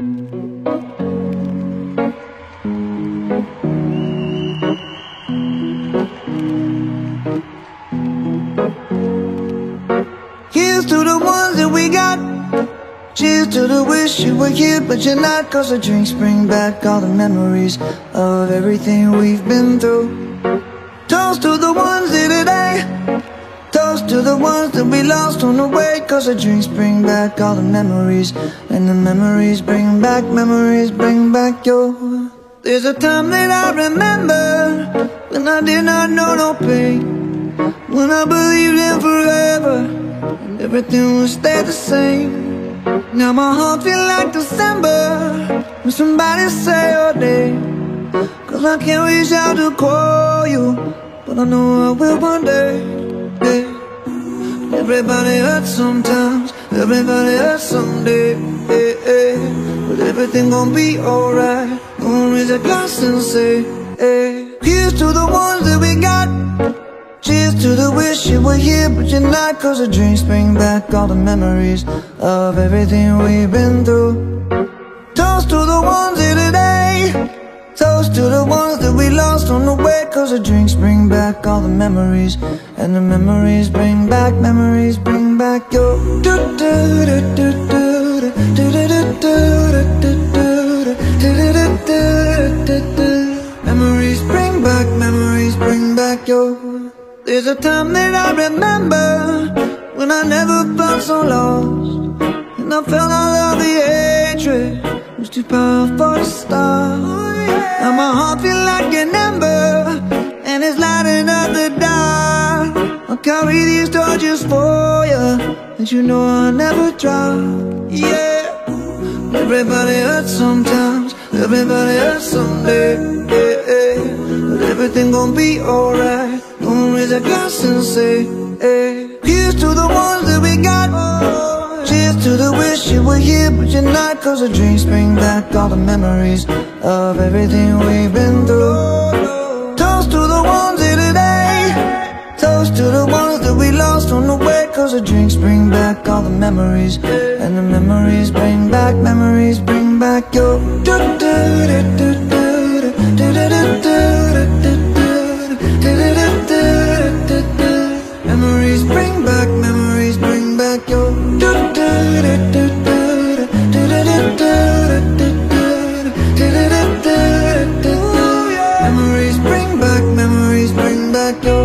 Here's to the ones that we got. Cheers to the wish you were here but you're not. Cause the drinks bring back all the memories of everything we've been through. Toast to the ones here today. Toast to the ones that we lost on the way. Cause the drinks bring back all the memories, and the memories bring back your. There's a time that I remember when I did not know no pain, when I believed in forever and everything would stay the same. Now my heart feels like December when somebody say your name. Cause I can't reach out to call you, but I know I will one day, yeah. Everybody hurts sometimes, everybody hurts someday, yeah, yeah. But everything gon' be alright. Gonna raise a glass and say, hey. Here's to the ones that we got. Cheers to the wish you were here but you're not. Cause the drinks bring back all the memories of everything we've been through. Toast to the ones here today. Toast to the ones that we lost on the way. Cause the drinks bring back all the memories, and the memories bring back your. Memories bring back your. There's a time that I remember when I never felt so lost, and I felt all of the hatred was too powerful to stop. Now my heart feels like an ember, and it's lighting up the dark. I'll carry these torches for you, and you know I'll never drop, yeah. Everybody hurts sometimes, everybody hurts someday, yeah, yeah. But everything gon' be alright. Gonna raise a glass and say, hey. Here's to the ones that we got. Cheers to the wish you were here but you're not. Cause the drinks bring back all the memories of everything we've been through. Toast to the ones here today. Toast to the ones that we lost on the way. Cause the drinks bring back all the memories, and the memories bring back your. Memories bring back your. Memories bring back your.